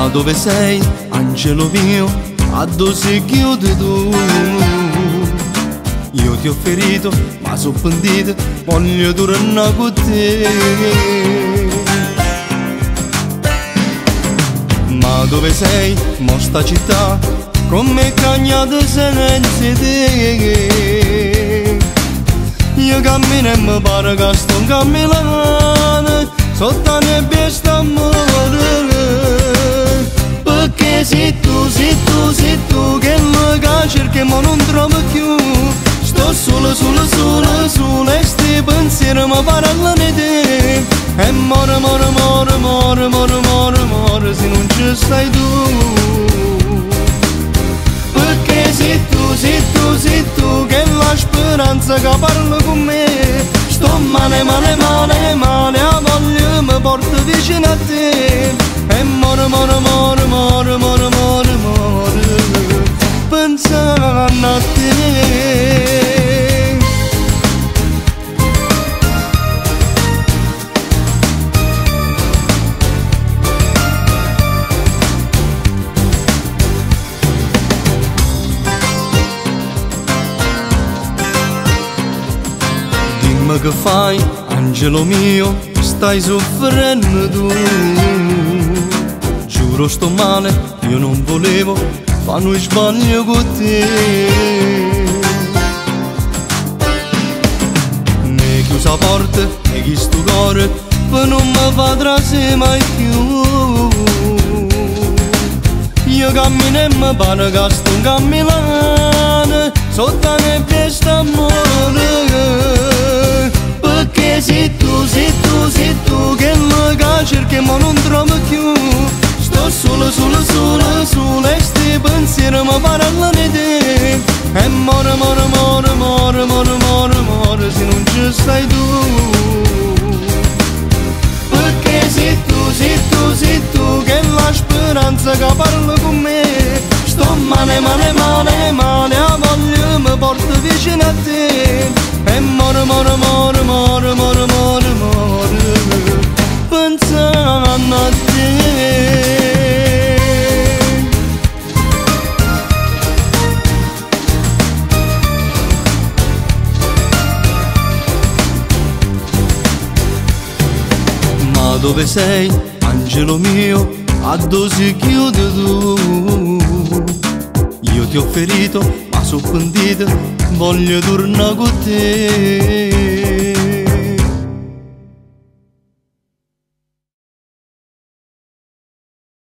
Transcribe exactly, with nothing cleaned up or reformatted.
Ma dove sei, angelo mio, a dove sei chiuso tu? Io ti ho ferito, ma sono pentito, voglio tornare con te. Ma dove sei, mo sta città, come cagnata senza te? Io cammino e mi pare che sto in camminando, sotto la nebbia sto a morire. Perché sei tu, sei tu, sei tu che mi cerchi ma non trovo più. Sto solo, solo, solo, solo e sti pensieri mi parlano di te. E muore, muore, muore, muore, muore, muore, muore se non ci stai tu. Perché sei tu, sei tu, sei tu che la speranza che parla con me. Sto male, male, male, male, a voglia mi porta vicino a te. E muore, muore, muore, muore, muore, muore, muore pensando a te. Dimmi che fai, angelo mio, stai soffrendo tu. Giuro sto male, io non volevo fare un sbaglio con te. Mi chiusa la porta e chi sto cuore poi non mi fa trasì mai più. Io cammino e mi pare che sto camminando sotto la nebbia sto a morire. Perché sei tu, sei tu, sei tu che mi cerchi ma non trovo più. Sto solo, solo, solo, solo e sti pensieri mi parlano di te. E muore, muore, muore, muore, muore, muore, muore se non ci stai tu. Perché sei tu, sei tu, sei tu che la speranza che parla con me. Sto male, male, male, male, a voglia mi porta vicino a te. E muore, muore, muore, muore, muore, muore, muore pensando a te. Ma dove sei, angelo mio, a dove si chiude tu? Io ti ho ferito, ma sono pentito, voglio tornare con te.